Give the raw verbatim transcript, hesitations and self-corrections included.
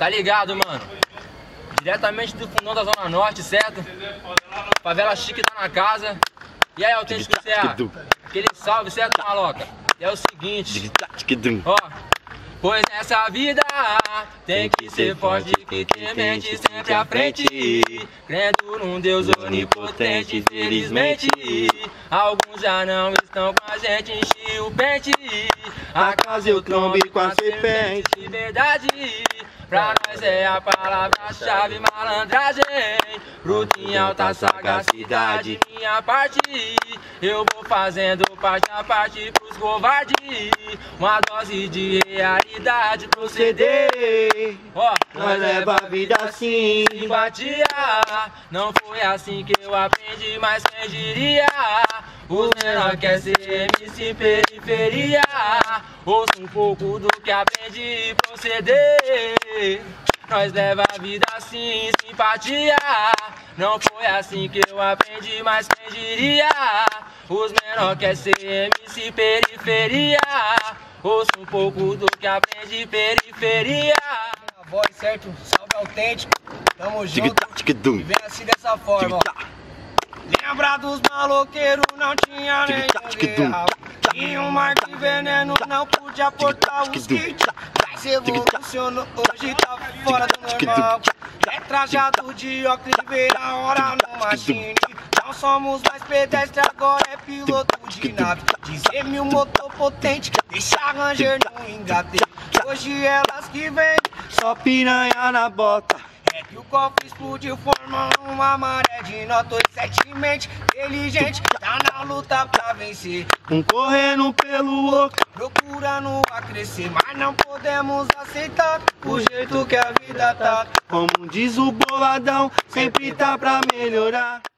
Tá ligado, mano? Diretamente do fundão da Zona Norte, certo? Favela chique tá na casa. E aí, Autêntico Serra? Aquele salve, certo, maloca? E é o seguinte, ó. Pois nessa vida tem que ser forte, que ter mente sempre à frente. Crendo num Deus onipotente, felizmente alguns já não estão com a gente, enchi o pente. Acaso eu trombe com a serpente. De verdade, pra nós é a palavra-chave, malandragem. Bruto em alta sagacidade, minha parte. Eu vou fazendo parte a parte pros covardes. Uma dose de realidade proceder. Ó, Nós leva a vida assim. Simpatia, não foi assim que eu aprendi, mas quem diria? Os menor quer ser M C periferia. Ouça um pouco do que aprendi e proceder. Nós leva a vida assim, simpatia. Não foi assim que eu aprendi, mas quem diria? Os menor quer ser M C periferia. Ouça um pouco do que aprendi, periferia. A voz, certo? Salve Autêntico. Tamo junto. E vem assim dessa forma, ó. Lembra dos maloqueiros, não tinha nenhum real. Tinha um mar de veneno, não podia portar os kits. Mas evolucionou, hoje tá fora do normal. É trajado de óculos e vê a hora no machine. Não somos mais pedestres, agora é piloto de nave. Dizer mil motor potente, deixa Ranger no engate. Hoje elas que vêm, Só piranha na bota. é que o cofre explodiu, forma uma maré de nota. Sete mente, inteligente, tá na luta pra vencer. Um correndo pelo oco, Procurando a crescer, mas não podemos aceitar o jeito que a vida tá. como diz o boladão, sempre tá pra melhorar.